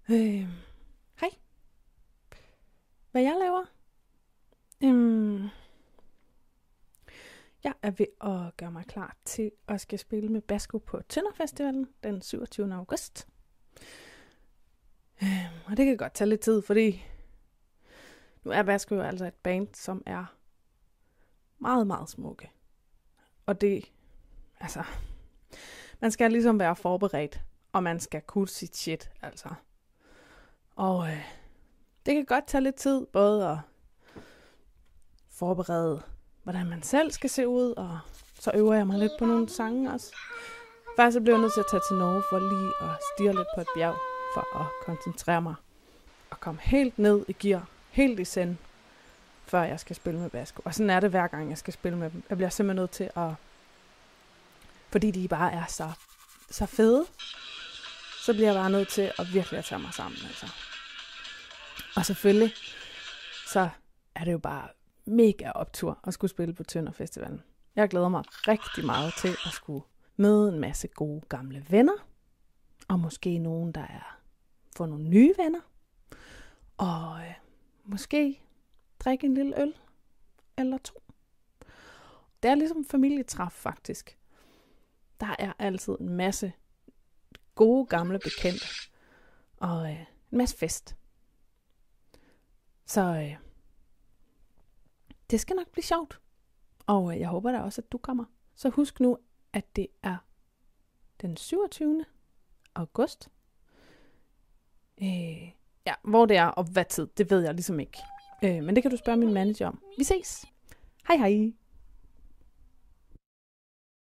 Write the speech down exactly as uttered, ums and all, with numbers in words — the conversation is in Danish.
Øh, hej. Hvad jeg laver? Øhm, jeg er ved at gøre mig klar til at skal spille med Basco på Tønder Festivalen den syvogtyvende august. Øhm, og det kan godt tage lidt tid, fordi nu er Basco jo altså et band, som er meget, meget smukke. Og det, altså, man skal ligesom være forberedt, og man skal kunne sit shit, altså. Og øh, det kan godt tage lidt tid, både at forberede, hvordan man selv skal se ud, og så øver jeg mig lidt på nogle sange også. Faktisk så blev jeg nødt til at tage til Norge for lige at stirre lidt på et bjerg, for at koncentrere mig og komme helt ned i gear, helt i send, før jeg skal spille med Basco. Og sådan er det hver gang, jeg skal spille med dem. Jeg bliver simpelthen nødt til at, fordi de bare er så, så fede, så bliver jeg bare nødt til at virkelig at tage mig sammen. Altså. Og selvfølgelig, så er det jo bare mega optur at skulle spille på Tønder Festivalen. Jeg glæder mig rigtig meget til at skulle møde en masse gode gamle venner, og måske nogen, der er få nogle nye venner, og øh, måske drikke en lille øl eller to. Det er ligesom familietræf faktisk. Der er altid en masse gode gamle bekendte, og øh, en masse fest. Så øh, det skal nok blive sjovt. Og øh, jeg håber da også, at du kommer. Så husk nu, at det er den syvogtyvende august. Øh, ja, hvor det er og hvad tid, det ved jeg ligesom ikke. Øh, men det kan du spørge min manager om. Vi ses. Hej hej.